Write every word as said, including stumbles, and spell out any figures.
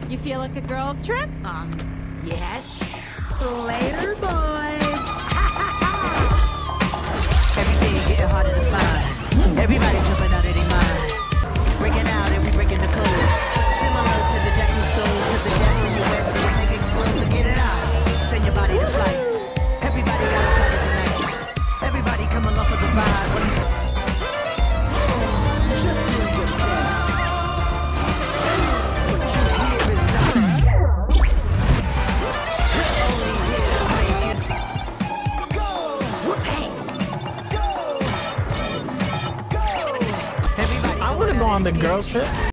You feel like a girl's trip? Um, yes. Later, boys. Every day getting harder to find. Everybody jumping out of their mind. Breaking out and we breaking the codes. Similar to the jack who stole to the depths in your web so you take explosive, get it out. Send your body to flight. Everybody got a target tonight. Everybody come along for the ride. What do you say? Just do your best. What you hear is not. We're only here to make it go. Whoop-hey. Go. Go. Everybody I want to go on the girls trip.